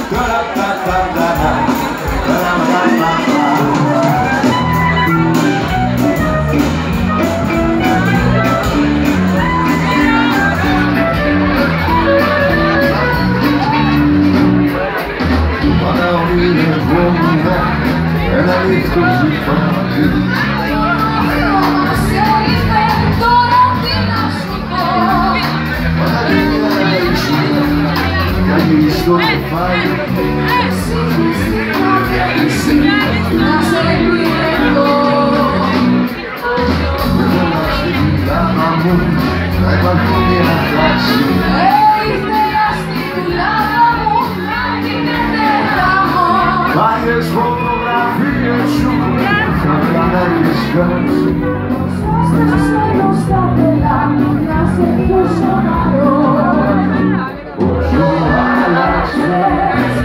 Várias fotografias σου θα καναλίσκας. Όσο άλλαξες,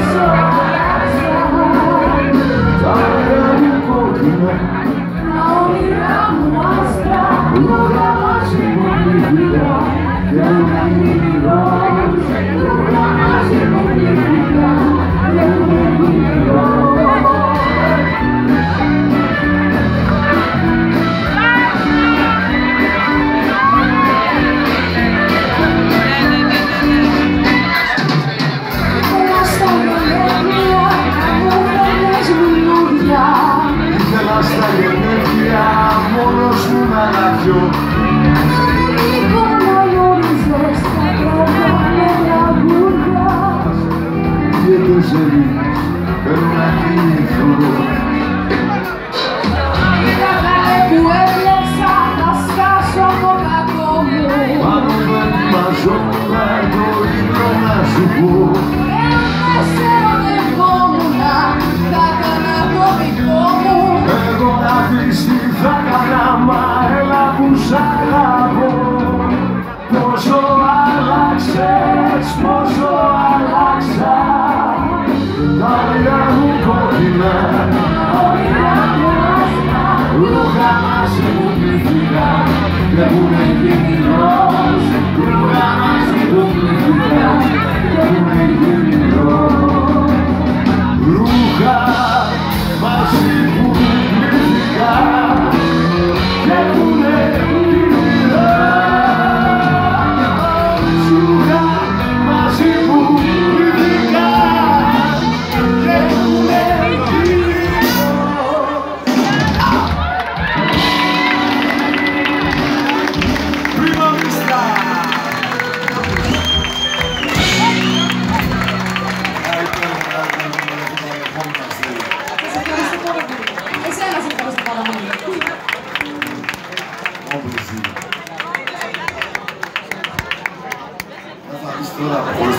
τα όνειρα μου κόκκινα, τα όνειρα μου άσπρα, όλα μαζί μου πληγικά και μου γύρω, όλα μαζί μου πληγικά και μου γύρω. Στα γενέθλια μόνος μου να αναπιώ. Λίγο να γνώριζες τα πρώτα με τραγούδια και το ζερί θέλω να κοιμηθώ. Που έβλεψα να σκάσω το κακό μου, πάνω με ετοιμαζώ να το ύπνο να σου πω. Ένα σε ονειρευόμουνα, θα έκανα το δικό μου. Εγώ να πεις τι θα κάνα, μα έλα που σ' αγαπώ. Πόσο άλλαξες, πόσο άλλαξα, τα όνειρα μου κόκκινα, τα όνειρα μου άσπρα, ρούχα μαζί μου πληθήκα και μου με γυμνός, ρούχα μαζί μου πληθήκα και μου με γυμνός, ρούχα μαζί μου πληθήκα και μου με γυμνός, ρούχα μαζί μου πληθήκα και μου με γυμνός. Prima vista! Εσένα σε ευχαριστώ πάρα πολύ. Όπως εσύ. Θα δεις τώρα.